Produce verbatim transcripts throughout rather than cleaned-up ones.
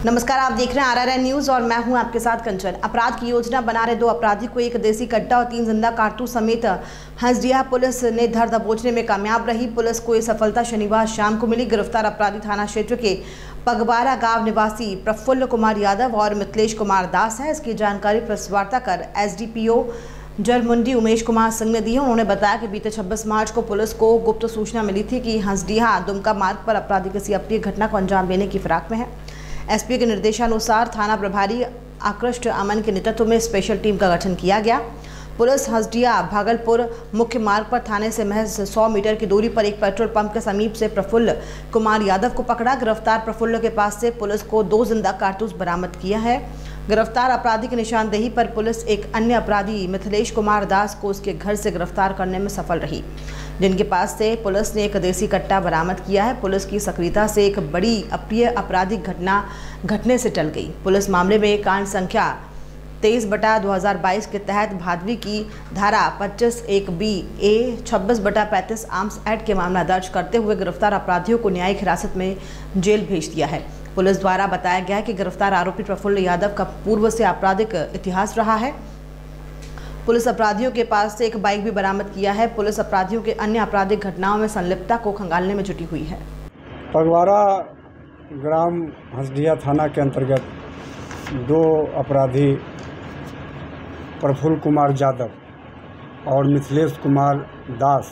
नमस्कार, आप देख रहे हैं आरआरएन न्यूज और मैं हूं आपके साथ कंचन। अपराध की योजना बना रहे दो अपराधी को एक देसी कट्टा और तीन जिंदा कारतूस समेत हंसडीहा पुलिस ने धर दबोचने में कामयाब रही। पुलिस को ये सफलता शनिवार शाम को मिली। गिरफ्तार अपराधी थाना क्षेत्र के पगबारा गांव निवासी प्रफुल्ल कुमार यादव और मिथिलेश कुमार दास है। इसकी जानकारी प्रेस वार्ता कर एसडीपीओ जरमुंडी उमेश कुमार सिंह ने दी है। उन्होंने बताया कि बीते छब्बीस मार्च को पुलिस को गुप्त सूचना मिली थी कि हंसडीहा दुमका मार्ग पर अपराधी किसी अप्रिय घटना को अंजाम देने की फिराक में है। एसपी के निर्देशानुसार थाना प्रभारी आकृष्ट अमन के नेतृत्व में स्पेशल टीम का गठन किया गया। पुलिस हंसडीहा भागलपुर मुख्य मार्ग पर थाने से महज सौ मीटर की दूरी पर एक पेट्रोल पंप के समीप से प्रफुल्ल कुमार यादव को पकड़ा। गिरफ्तार प्रफुल्ल के पास से पुलिस को दो जिंदा कारतूस बरामद किया है। गिरफ्तार अपराधी की निशानदेही पर पुलिस एक अन्य अपराधी मिथिलेश कुमार दास को उसके घर से गिरफ्तार करने में सफल रही, जिनके पास से पुलिस ने एक देसी कट्टा बरामद किया है। पुलिस की सक्रियता से एक बड़ी अप्रिय आपराधिक घटना घटने से टल गई। पुलिस मामले में कांड संख्या तेईस बटा दो हज़ार बाईस के तहत भादवी की धारा पच्चीस एक बी ए छब्बीस बटा पैंतीस आर्म्स एक्ट के मामला दर्ज करते हुए गिरफ्तार अपराधियों को न्यायिक हिरासत में जेल भेज दिया है। पुलिस द्वारा बताया गया है कि गिरफ्तार आरोपी प्रफुल्ल यादव का पूर्व से आपराधिक इतिहास रहा है। पुलिस अपराधियों के पास से एक बाइक भी बरामद किया है। पुलिस अपराधियों के अन्य आपराधिक घटनाओं में संलिप्तता को खंगालने में जुटी हुई है। पगबारा ग्राम हंसडीहा थाना के अंतर्गत दो अपराधी प्रफुल्ल कुमार यादव और मिथिलेश कुमार दास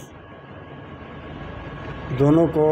दोनों को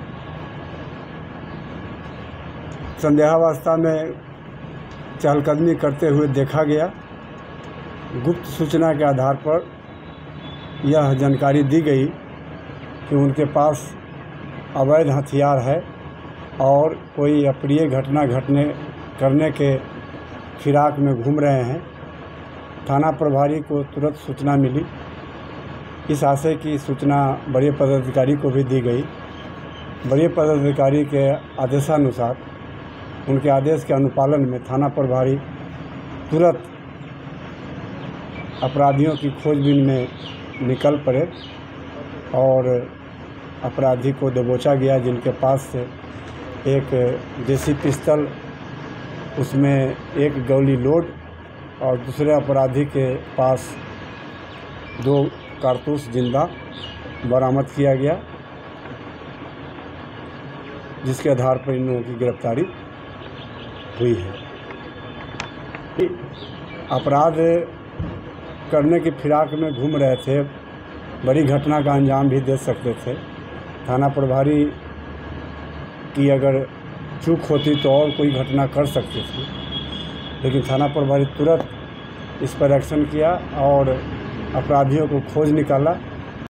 संदेहावस्था में चहलकदमी करते हुए देखा गया। गुप्त सूचना के आधार पर यह जानकारी दी गई कि उनके पास अवैध हथियार है और कोई अप्रिय घटना घटने करने के फिराक में घूम रहे हैं। थाना प्रभारी को तुरंत सूचना मिली। इस आशय की सूचना बड़े पदाधिकारी को भी दी गई। बड़े पदाधिकारी के आदेशानुसार उनके आदेश के अनुपालन में थाना प्रभारी तुरंत अपराधियों की खोजबीन में निकल पड़े और अपराधी को दबोचा गया, जिनके पास से एक देसी पिस्तल, उसमें एक गोली लोड और दूसरे अपराधी के पास दो कारतूस जिंदा बरामद किया गया, जिसके आधार पर इन लोगों की गिरफ्तारी हुई है। अपराध करने की फिराक में घूम रहे थे, बड़ी घटना का अंजाम भी दे सकते थे। थाना प्रभारी की अगर चूक होती तो और कोई घटना कर सकती थी, लेकिन थाना प्रभारी तुरंत इस पर एक्शन किया और अपराधियों को खोज निकाला।